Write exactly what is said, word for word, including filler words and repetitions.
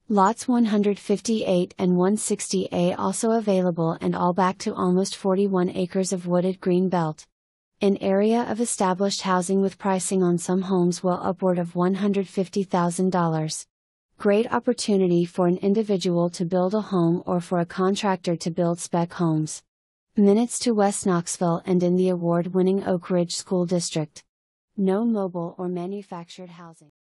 Lots one fifty-eight and one sixty A also available, and all back to almost forty-one acres of wooded green belt. An area of established housing with pricing on some homes well upward of one hundred fifty thousand dollars. Great opportunity for an individual to build a home or for a contractor to build spec homes. Minutes to West Knoxville and in the award-winning Oak Ridge School District. No mobile or manufactured housing.